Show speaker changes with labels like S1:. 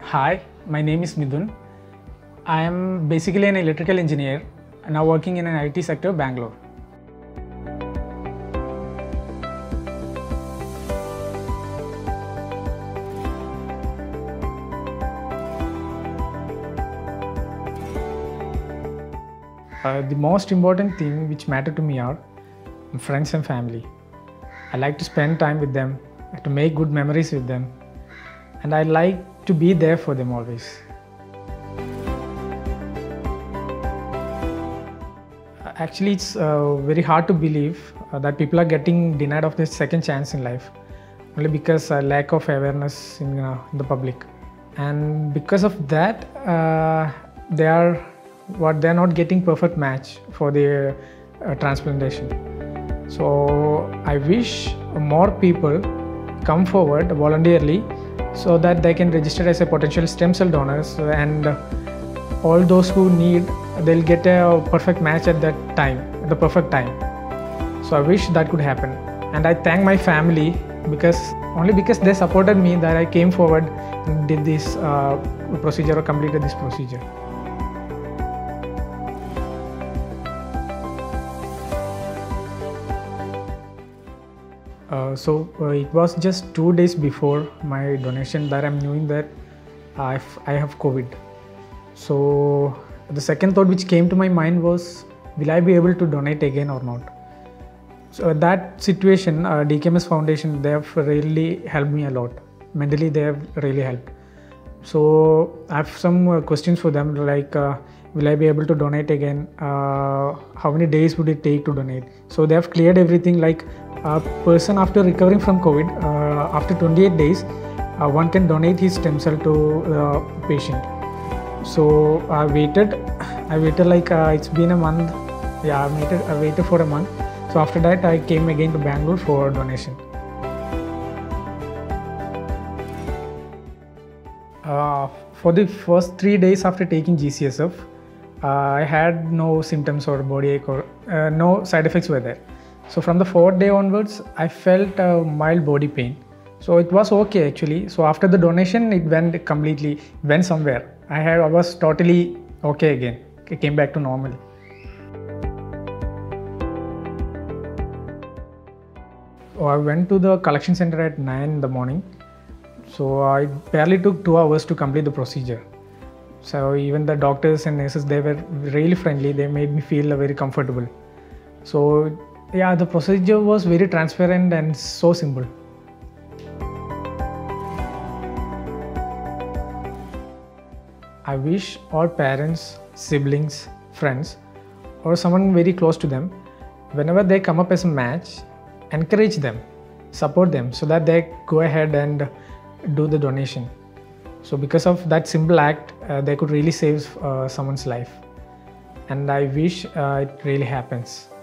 S1: Hi, my name is Midun. I am basically an electrical engineer now working in an IT sector, Bangalore. The most important thing which matter to me are friends and family. I like to spend time with them, to make good memories with them, and I like to be there for them always. Actually, it's very hard to believe that people are getting denied of this second chance in life only because lack of awareness in the public, and because of that, they're not getting perfect match for the transplantation. So I wish more people come forward voluntarily so that they can register as a potential stem cell donors, and all those who need, they'll get a perfect match at that time, the perfect time. So I wish that could happen, and I thank my family because they supported me that I came forward and did this procedure or completed this procedure. It was just 2 days before my donation that I'm knowing that I have COVID. So the second thought which came to my mind was, will I be able to donate again or not? So that situation, DKMS Foundation, they have really helped me a lot. Mentally, they have really helped. So I have some questions for them, like will I be able to donate again? How many days would it take to donate? So they have cleared everything, like a person after recovering from COVID, after 28 days, one can donate his stem cell to the patient. So I waited like it's been a month. Yeah, I waited for a month. So after that, I came again to Bangalore for donation. For the first 3 days after taking GCSF, I had no symptoms or body ache or no side effects were there. So from the 4th day onwards, I felt a mild body pain. So it was okay actually. So after the donation, it went somewhere. I was totally okay again. It came back to normal. So I went to the collection center at 9 in the morning. So I barely took 2 hours to complete the procedure. So even the doctors and nurses, they were really friendly. They made me feel very comfortable. So yeah, the procedure was very transparent and so simple. I wish all parents, siblings, friends, or someone very close to them, whenever they come up as a match, encourage them, support them so that they go ahead and do the donation. So because of that simple act, they could really save someone's life. And I wish it really happens.